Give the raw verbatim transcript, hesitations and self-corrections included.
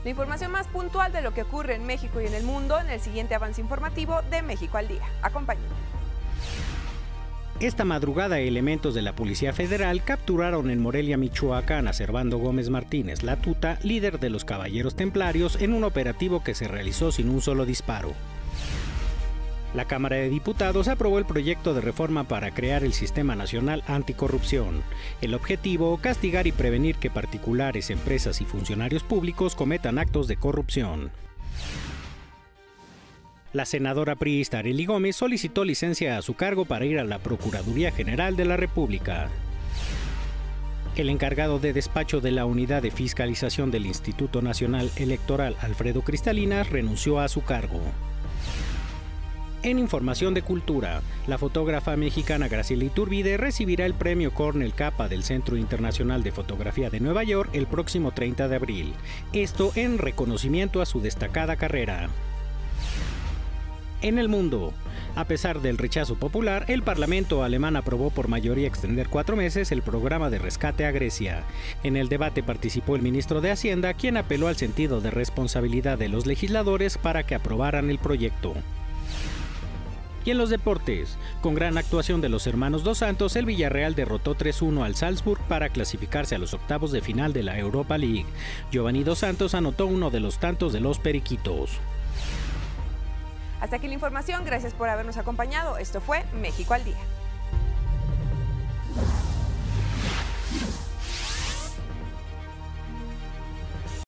La información más puntual de lo que ocurre en México y en el mundo en el siguiente avance informativo de México al Día. Acompáñenme. Esta madrugada, elementos de la Policía Federal capturaron en Morelia, Michoacán, a Servando Gómez Martínez, la Tuta, líder de los Caballeros Templarios, en un operativo que se realizó sin un solo disparo. La Cámara de Diputados aprobó el proyecto de reforma para crear el Sistema Nacional Anticorrupción. El objetivo, castigar y prevenir que particulares, empresas y funcionarios públicos cometan actos de corrupción. La senadora priista Arely Gómez solicitó licencia a su cargo para ir a la Procuraduría General de la República. El encargado de despacho de la Unidad de Fiscalización del Instituto Nacional Electoral, Alfredo Cristalinas, renunció a su cargo. En información de cultura, la fotógrafa mexicana Graciela Iturbide recibirá el premio Cornell Capa del Centro Internacional de Fotografía de Nueva York el próximo treinta de abril. Esto en reconocimiento a su destacada carrera. En el mundo, a pesar del rechazo popular, el Parlamento alemán aprobó por mayoría extender cuatro meses el programa de rescate a Grecia. En el debate participó el ministro de Hacienda, quien apeló al sentido de responsabilidad de los legisladores para que aprobaran el proyecto. Y en los deportes, con gran actuación de los hermanos Dos Santos, el Villarreal derrotó tres uno al Salzburg para clasificarse a los octavos de final de la Europa League. Giovanni Dos Santos anotó uno de los tantos de los periquitos. Hasta aquí la información, gracias por habernos acompañado. Esto fue México al Día.